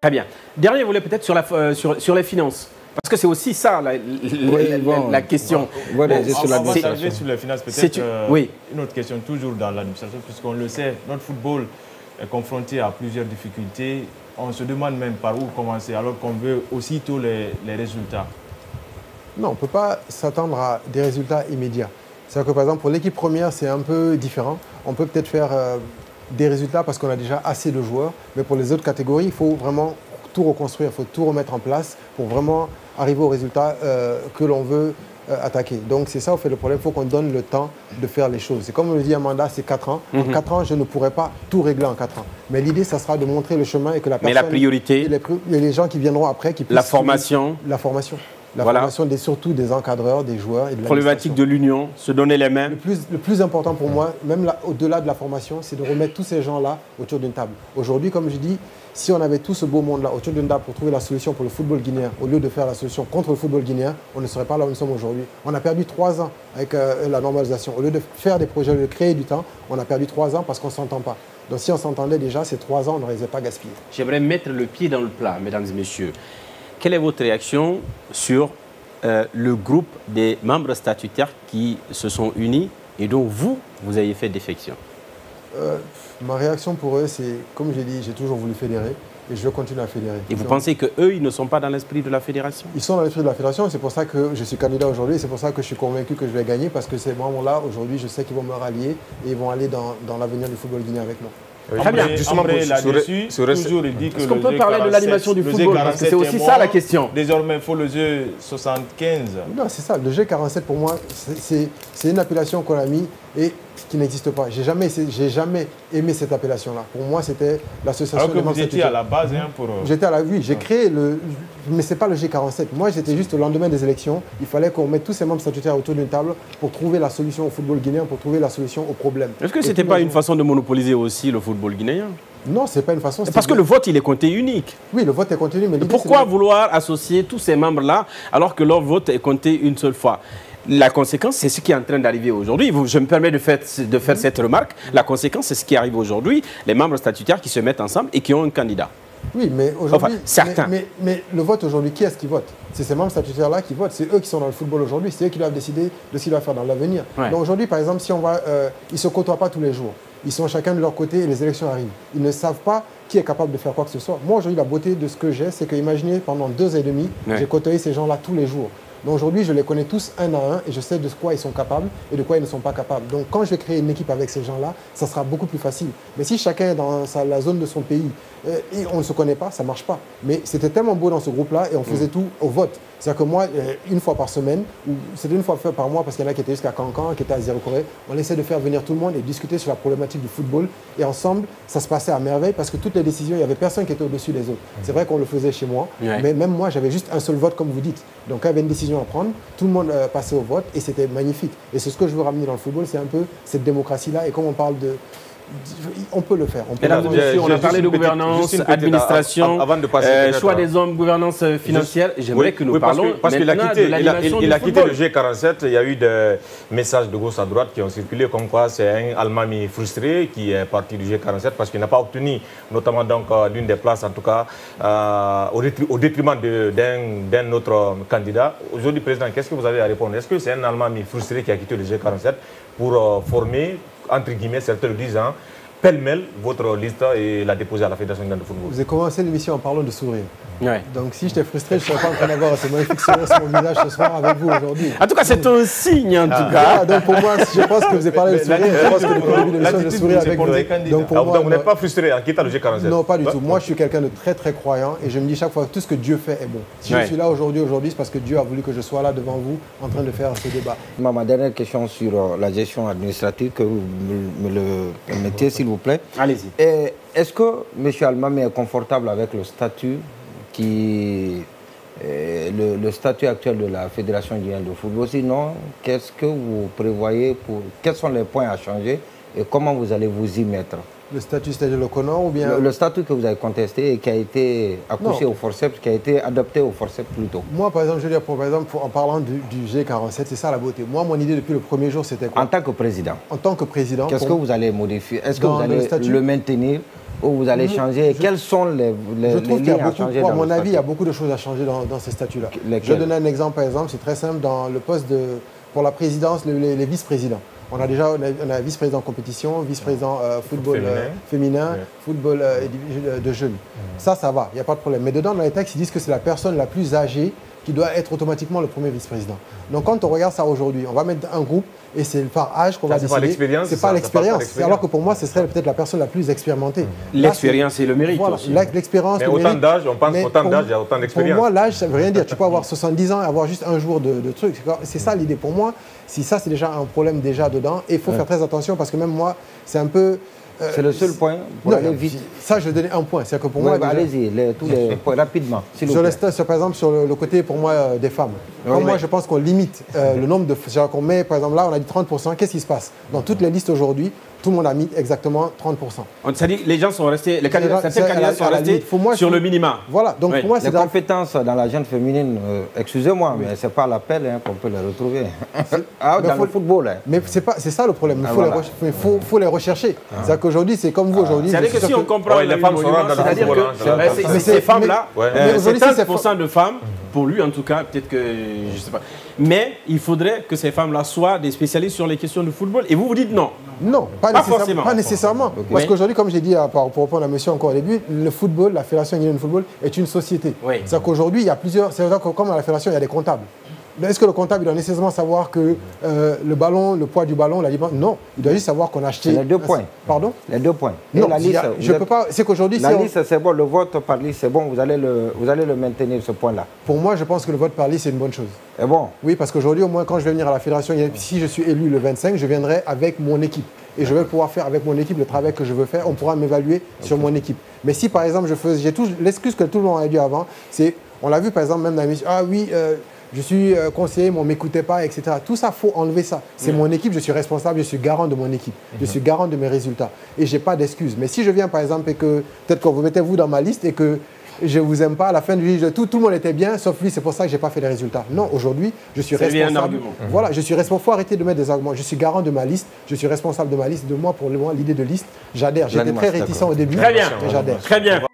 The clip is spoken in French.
Très bien. Dernier volet peut-être sur les finances. Parce que c'est aussi ça la question. On va s'arrêter sur les finances. Peut-être une autre question, toujours dans l'administration, puisqu'on le sait, notre football est confronté à plusieurs difficultés. On se demande même par où commencer, alors qu'on veut aussitôt les résultats. Non, on ne peut pas s'attendre à des résultats immédiats. C'est-à-dire que par exemple, pour l'équipe première, c'est un peu différent. On peut peut-être faire des résultats parce qu'on a déjà assez de joueurs. Mais pour les autres catégories, il faut vraiment tout reconstruire, il faut tout remettre en place pour vraiment arriver au résultat que l'on veut attaquer. Donc c'est ça, au fait, le problème. Il faut qu'on donne le temps de faire les choses. C'est comme le dit Amanda, c'est 4 ans. En 4 ans, je ne pourrai pas tout régler en 4 ans. Mais l'idée, ça sera de montrer le chemin et que la personne... Mais la priorité... Et les gens qui viendront après, qui puissent... La formation. La formation. La formation surtout des encadreurs, des joueurs et de problématique de l'union, se donner les mêmes. Le plus important pour moi, même au-delà de la formation, c'est de remettre tous ces gens-là autour d'une table. Aujourd'hui, comme je dis, si on avait tout ce beau monde-là autour d'une table pour trouver la solution pour le football guinéen, au lieu de faire la solution contre le football guinéen, on ne serait pas là où nous sommes aujourd'hui. On a perdu 3 ans avec la normalisation. Au lieu de faire des projets, de créer du temps, on a perdu 3 ans parce qu'on ne s'entend pas. Donc si on s'entendait déjà, ces 3 ans, on ne les aurait pas gaspillés. J'aimerais mettre le pied dans le plat, mesdames et messieurs. Quelle est votre réaction sur le groupe des membres statutaires qui se sont unis et dont vous avez fait défection? Ma réaction pour eux, c'est, comme j'ai dit, j'ai toujours voulu fédérer et je veux continuer à fédérer. Et vous pensez qu'eux, ils ne sont pas dans l'esprit de la fédération? Ils sont dans l'esprit de la fédération et c'est pour ça que je suis candidat aujourd'hui. C'est pour ça que je suis convaincu que je vais gagner parce que ces membres-là, aujourd'hui, je sais qu'ils vont me rallier et ils vont aller dans l'avenir du football guinéen avec moi. Très bien. Justement, là-dessus, toujours il dit que est-ce qu'on peut parler de l'animation du football? Parce que c'est aussi ça la question. Désormais, il faut le jeu 75. Non, c'est ça. Le G47, pour moi, c'est une appellation qu'on a mis et qui n'existe pas. J'ai jamais aimé cette appellation-là. Pour moi, c'était l'association... Alors que vous étiez à la base pour... J'étais à la... Oui, j'ai créé le... Mais ce n'est pas le G47. Moi, j'étais juste au lendemain des élections. Il fallait qu'on mette tous ces membres statutaires autour d'une table pour trouver la solution au football guinéen, pour trouver la solution au problème. Est-ce que ce n'était pas une façon de monopoliser aussi le football guinéen? Non, ce n'est pas une façon... Parce que le vote, il est compté unique. Oui, le vote est compté unique. Mais pourquoi vouloir associer tous ces membres-là alors que leur vote est compté une seule fois? La conséquence, c'est ce qui est en train d'arriver aujourd'hui. Je me permets de faire cette remarque. La conséquence, c'est ce qui arrive aujourd'hui. Les membres statutaires qui se mettent ensemble et qui ont un candidat. Oui, mais aujourd'hui... Enfin, certains. Mais le vote aujourd'hui, qui est-ce qui vote? C'est ces membres statutaires-là qui votent. C'est eux qui sont dans le football aujourd'hui. C'est eux qui doivent décider de ce qu'ils doivent faire dans l'avenir. Ouais. Donc aujourd'hui, par exemple, si on va... ils ne se côtoient pas tous les jours. Ils sont chacun de leur côté et les élections arrivent. Ils ne savent pas qui est capable de faire quoi que ce soit. Moi, aujourd'hui, la beauté de ce que j'ai, c'est que, imaginez, pendant 2 ans et demi, j'ai côtoyé ces gens-là tous les jours. Donc aujourd'hui, je les connais tous un à un et je sais de quoi ils sont capables et de quoi ils ne sont pas capables. Donc quand je vais créer une équipe avec ces gens-là, ça sera beaucoup plus facile. Mais si chacun est dans la zone de son pays et on ne se connaît pas, ça ne marche pas. Mais c'était tellement beau dans ce groupe-là et on faisait tout au vote. C'est-à-dire que moi, une fois par semaine, ou c'était une fois par mois parce qu'il y en a qui étaient jusqu'à Cancan, qui étaient à Zéro-Corée, on essaie de faire venir tout le monde et discuter sur la problématique du football. Et ensemble, ça se passait à merveille parce que toutes les décisions, il n'y avait personne qui était au-dessus des autres. C'est vrai qu'on le faisait chez moi, mais même moi, j'avais juste un seul vote comme vous dites. Donc quand il y avait une décision à prendre, tout le monde passait au vote et c'était magnifique. Et c'est ce que je veux ramener dans le football, c'est un peu cette démocratie-là. Et comme on parle de... On peut le faire. On a parlé de gouvernance, administration, choix des hommes, gouvernance financière. J'aimerais que nous parlons parce qu'il a quitté le G47. Il y a eu des messages de gauche à droite qui ont circulé comme quoi c'est un Almami frustré qui est parti du G47 parce qu'il n'a pas obtenu, notamment donc l'une des places en tout cas, au détriment d'un autre candidat. Aujourd'hui, Président, qu'est-ce que vous avez à répondre? Est-ce que c'est un Almami frustré qui a quitté le G47 pour former, entre guillemets, certains le disent, pêle-mêle votre liste et la déposer à la Fédération de football? Vous avez commencé l'émission en parlant de sourire. Ouais. Donc si j'étais frustré, je ne serais pas en train d'avoir ce magnifique sourire sur mon visage ce soir avec vous aujourd'hui. En tout cas, c'est un signe, en tout cas. Donc pour moi, je pense que vous avez parlé de sourire. Je pense que depuis le début de l'émission, je souris avec vous. Donc pour moi, vous n'êtes pas frustré en quittant le G47? Non, pas du tout. Moi, je suis quelqu'un de très, très croyant et je me dis chaque fois que tout ce que Dieu fait est bon. Si je suis là aujourd'hui, c'est parce que Dieu a voulu que je sois là devant vous en train de faire ce débat. Ma dernière question sur la gestion administrative, que vous me le permettiez, s'il vous plaît. Allez-y. Est-ce que M. Almami est confortable avec le statut le statut actuel de la Fédération guinéenne de football? Sinon, qu'est-ce que vous prévoyez quels sont les points à changer et comment vous allez vous y mettre? Le statut, c'est-à-dire le CONOR ou bien... Le statut que vous avez contesté et qui a été accouché au forceps, qui a été adopté au forceps plutôt. Moi, par exemple, je veux dire, en parlant du G47, c'est ça la beauté. Moi, mon idée depuis le premier jour, c'était quoi? En tant que président. En tant que président. Qu'est-ce que vous allez modifier? Est-ce que vous allez le maintenir où vous allez changer? Quels sont les lignes à changer? À mon avis, il y a beaucoup de choses à changer dans ces statuts-là. Je vais donner un exemple, par exemple, c'est très simple, dans le poste pour la présidence, les vice-présidents. On a déjà un vice-président compétition, vice-président football féminin, football de jeunes. Ça va, il n'y a pas de problème. Mais dedans, dans les textes, ils disent que c'est la personne la plus âgée qui doit être automatiquement le premier vice-président. Donc quand on regarde ça aujourd'hui, on va mettre un groupe et c'est par âge qu'on va décider. C'est pas l'expérience. Alors que pour moi, ce serait peut-être la personne la plus expérimentée. L'expérience et le mérite aussi. L'expérience, mais autant d'âge, on pense qu'autant d'âge, il y a autant d'expérience. Pour moi, l'âge, ça ne veut rien dire. Tu peux avoir 70 ans et avoir juste un jour de truc. C'est ça l'idée. Pour moi, si ça, c'est déjà un problème déjà dedans. Et il faut faire très attention parce que même moi, c'est un peu... c'est le seul point pour aller vite. Ça, je vais donner un point. C'est que pour moi, allez-y, tous les points rapidement. Par exemple, sur le côté, pour moi, des femmes. Moi, je pense qu'on limite le nombre de... qu'on met, par exemple, là, on a dit 30%. Qu'est-ce qui se passe? Dans toutes les listes aujourd'hui, tout le monde a mis exactement 30%. C'est-à-dire que les gens sont restés, certains candidats sont restés sur le minimum. Voilà, donc pour moi, c'est... Les compétences dans la jeune féminine, excusez-moi, mais ce n'est pas à l'appel qu'on peut les retrouver. Dans le football. Mais c'est ça le problème, il faut les rechercher. C'est-à-dire qu'aujourd'hui, c'est comme vous aujourd'hui. C'est-à-dire que si on comprend les femmes sont là dans le football. Ces femmes-là, c'est 30% de femmes, pour lui en tout cas, peut-être que, je ne sais pas. Mais il faudrait que ces femmes-là soient des spécialistes sur les questions de football. Et vous dites non. Non, pas nécessairement. Okay. Parce qu'aujourd'hui, comme j'ai dit pour répondre à monsieur encore au début, le football, la Fédération guinéenne de football est une société. C'est-à-dire qu'aujourd'hui, il y a plusieurs... C'est-à-dire que comme à la Fédération, il y a des comptables. Est-ce que le comptable doit nécessairement savoir que le ballon, le poids du ballon, la dimension? Non, il doit juste savoir qu'on a acheté... Les 2 points. Pardon? Les 2 points. Non, la liste, je ne peux pas... C'est qu'aujourd'hui... La liste, c'est bon, le vote par liste, c'est bon, vous allez le maintenir, ce point-là. Pour moi, je pense que le vote par liste, c'est une bonne chose. Et bon? Oui, parce qu'aujourd'hui, au moins, quand je vais venir à la Fédération, si je suis élu le 25, je viendrai avec mon équipe. Et je vais pouvoir faire avec mon équipe le travail que je veux faire. On pourra m'évaluer sur mon équipe. Mais si, par exemple, l'excuse que tout le monde a dit avant, c'est... On l'a vu, par exemple, même dans la mission. Ah oui... je suis conseiller, mais on ne m'écoutait pas, etc. Tout ça, il faut enlever ça. C'est mon équipe, je suis responsable, je suis garant de mon équipe. Je suis garant de mes résultats. Et je n'ai pas d'excuses. Mais si je viens, par exemple, et que peut-être que vous mettez vous dans ma liste et que je ne vous aime pas, à la fin du livre, tout le monde était bien, sauf lui, c'est pour ça que je n'ai pas fait les résultats. Non, aujourd'hui, je suis responsable. Un argument. Voilà, je suis responsable. Il faut arrêter de mettre des arguments. Je suis garant de ma liste, je suis responsable de ma liste. De moi, pour moi, l'idée de liste, j'adhère. J'étais très réticent au début, très bien. mais j'adhère. Très bien.